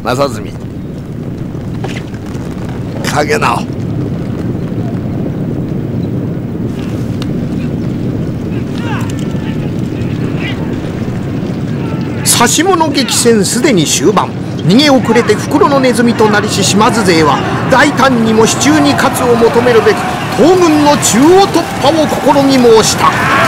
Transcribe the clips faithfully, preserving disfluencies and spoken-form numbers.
正純、影直、差し物激戦すでに終盤。逃げ遅れて袋のネズミとなりし島津勢は大胆にも手中に勝つを求めるべく東軍の中央突破を試み申した。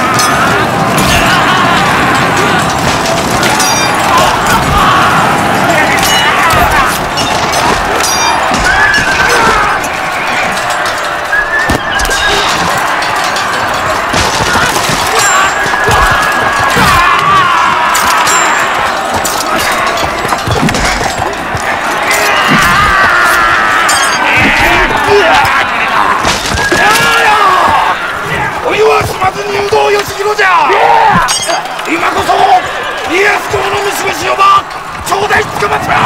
今こそ家康公の飯飯をば頂戴つかまつろ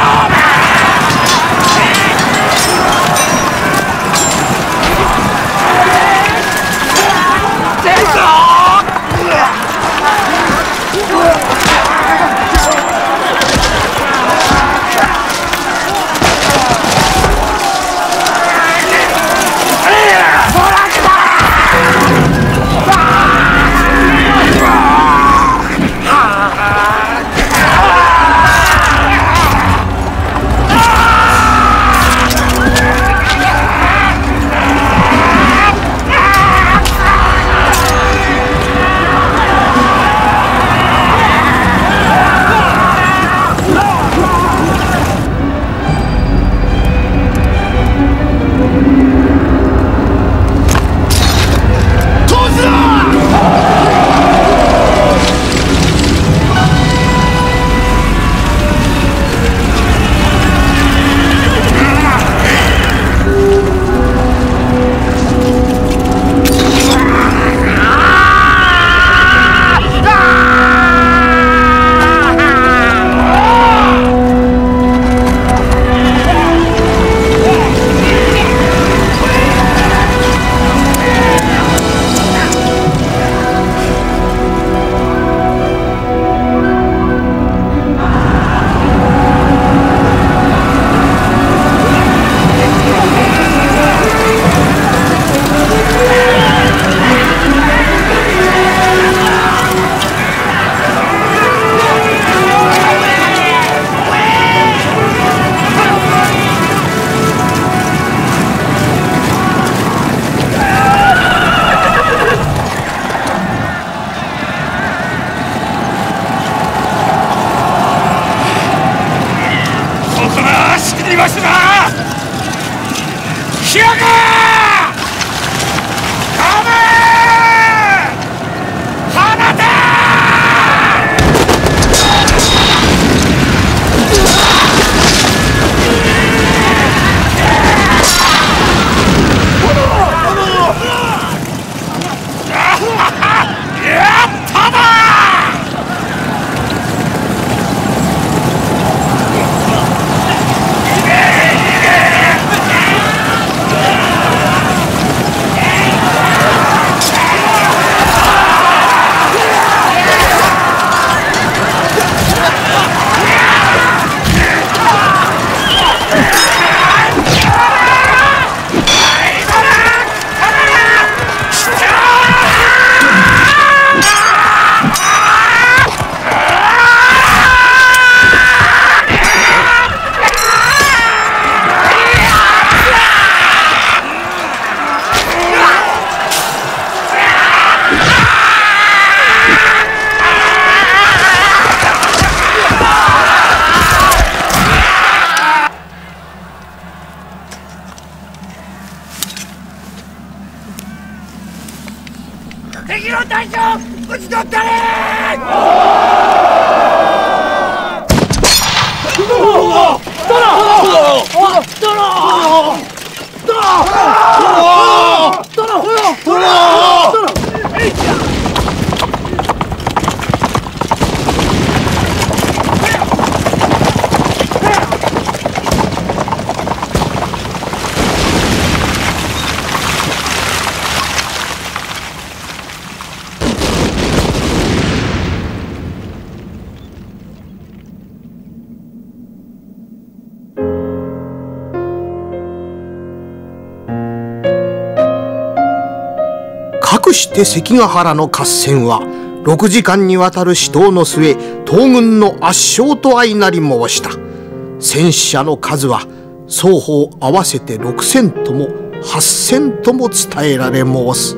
して関ヶ原の合戦はろくじかんにわたる死闘の末、東軍の圧勝と相なり申した。戦死者の数は双方合わせてろくせんともはっせんとも伝えられ申す。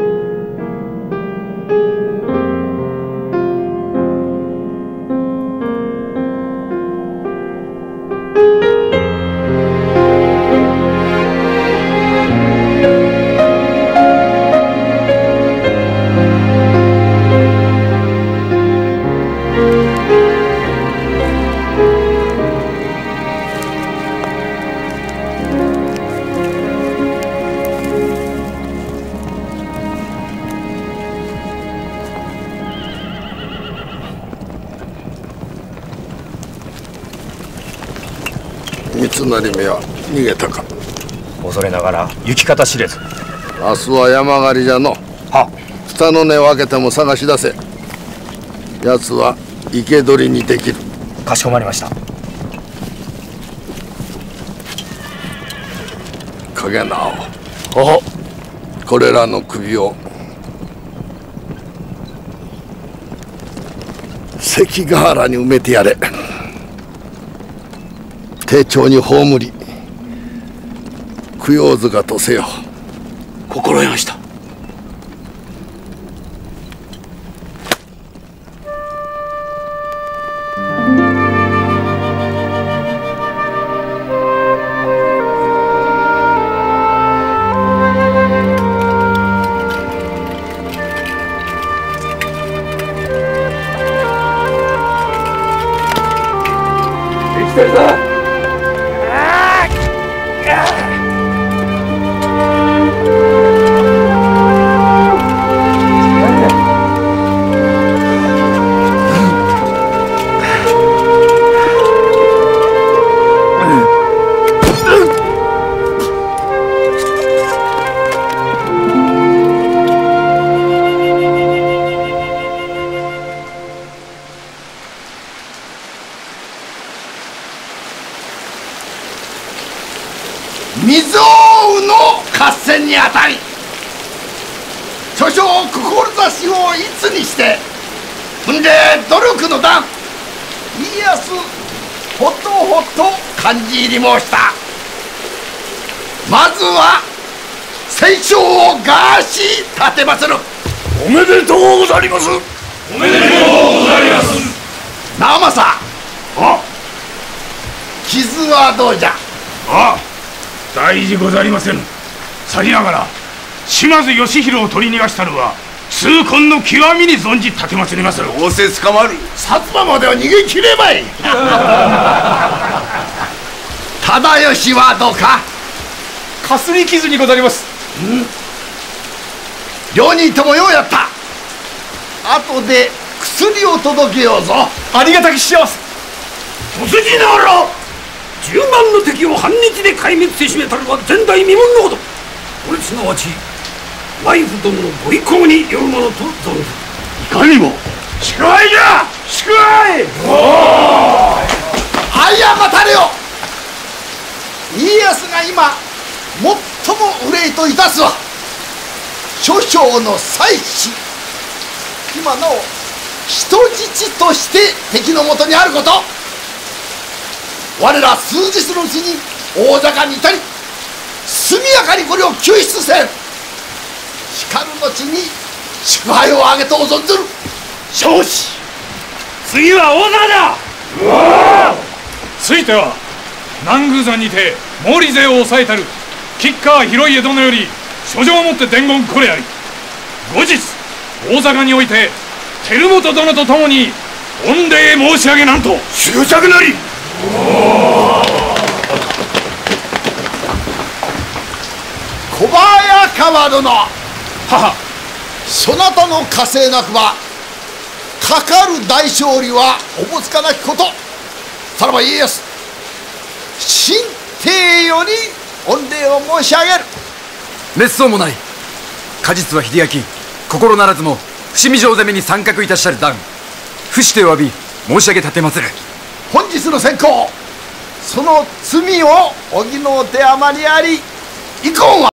三成目は逃げたか。 恐れながら行き方知れず。 明日は山狩りじゃの。 は蓋の根を開けても探し出せ。奴は生け捕りにできる。 かしこまりました。 影直、 おこれらの首を関ヶ原に埋めてやれ。丁重に葬り供養塚とせよ。 心得ました。生きてるぞ。 未曾有の合戦にあたり、諸将志をいつにして踏んで努力の段、家康ほとほと感じ入り申した。まずは戦勝をがし立てまする。 おめでとうござります。おめでとうござります。 直政、 あ傷はどうじゃ。 あ大事ござりませぬ。さりながら島津義弘を取り逃がしたのは痛恨の極みに存じ立てまつりまする。 どうせ捕まる。薩摩までは逃げ切れまい。忠義はどうか。 かすり傷にござります。 両人ともようやった。後で薬を届けようぞ。 ありがたき幸せ。と筋ながらじゅうまんの敵を半日で壊滅せしめたるは前代未聞のこと。これすなわち内府殿のご意向によるものと存ず。いかにも祝杯じゃ。祝杯。おおあいや待たれよ。家康が今最も憂いといたすは諸将の妻子。今なお人質として敵のもとにあること。我ら数日のうちに大坂に至り速やかにこれを救出せん。しかる後に祝杯を挙げとう存ずる。 少子次は大坂だ。ついては南宮山にて毛利勢を抑えたる吉川広家殿より書状をもって伝言これあり。後日大坂において輝元殿と共に御礼申し上げなんと。 祝着なり。小早川殿、ははそなたの加勢なくばかかる大勝利はおぼつかなきこと。さらば家康新帝より御礼を申し上げる。 滅相もない。果実は秀明心ならずも伏見城攻めに参画いたしゃる段伏してお詫び申し上げ立てまする。 本日の先行その罪を補うて余りあり遺恨は